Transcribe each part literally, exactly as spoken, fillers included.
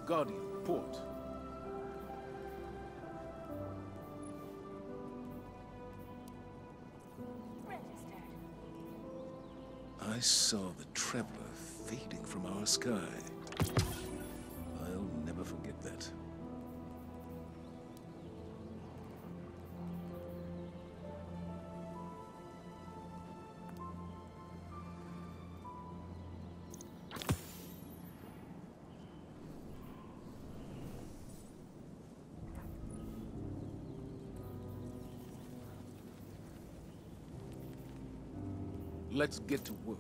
Guardian, port. I saw the Traveler fading from our sky. I'll never forget that. Let's get to work.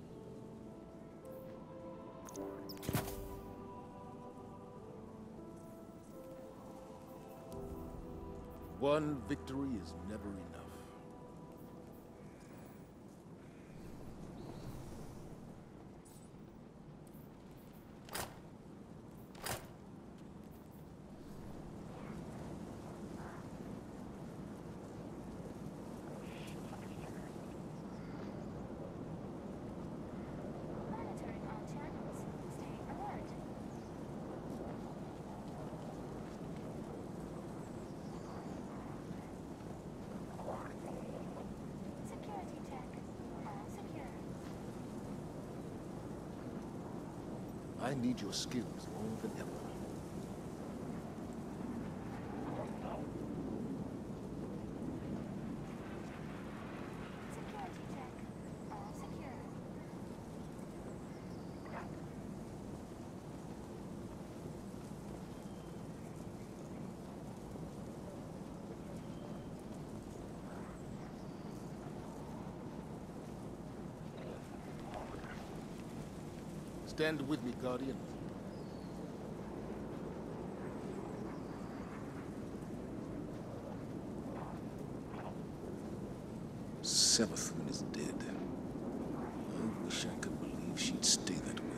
One victory is never enough. I need your skills more than ever. Security check. All secure. Stand with me, Guardian. Savathun is dead. I wish I could believe she'd stay that way.